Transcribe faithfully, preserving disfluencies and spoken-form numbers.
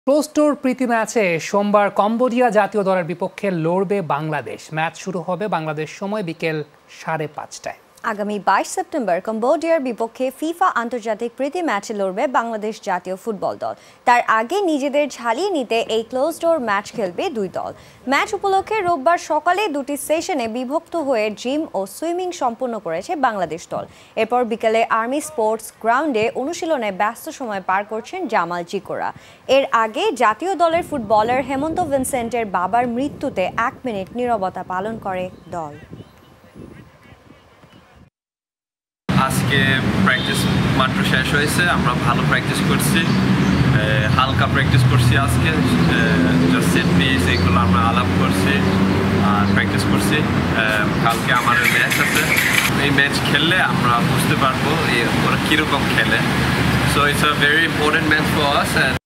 Close door প্রীতি ম্যাচে সোমবার Cambodia জাতীয় দলের বিপক্ষে লড়বে বাংলাদেশ। ম্যাচ শুরু হবে বাংলাদেশ সময় বিকেল সাড়ে পাঁচটায়। আগামী বাইশ সেপ্টেম্বর কম্বোডিয়ার বিপক্ষে ফিফা আন্তর্জাতিক প্রীতি ম্যাচে লড়বে বাংলাদেশ জাতীয় ফুটবল দল। তার আগে নিজেদের ঝালিয়ে নিতে এই ক্লোজ ডোর ম্যাচ খেলবে দুই দল। ম্যাচ উপলক্ষে রোববার সকালে দুটি সেশনে বিভক্ত হয়ে জিম ও সুইমিং সম্পন্ন করেছে বাংলাদেশ দল। এরপর বিকেলে আর্মি স্পোর্টস গ্রাউন্ডে অনুশীলনে ব্যস্ত সময় পার করছেন জামাল জিকোরা। এর আগে জাতীয় দলের ফুটবলার হেমন্ত ভিনসেন্টের বাবার মৃত্যুতে এক মিনিট নীরবতা পালন করে দল। আজকে প্র্যাকটিস মাত্র শেষ হয়েছে, আমরা ভালো প্র্যাকটিস করছি, হালকা প্র্যাকটিস করছি। আজকে জাস্ট সেট পিস এগুলো আমরা আলাপ করছি আর প্র্যাকটিস করছি। কালকে আমাদের ম্যাচ আছে, এই ম্যাচ খেললে আমরা বুঝতে পারবো ওরা কীরকম খেলে। So it's a very important match for us.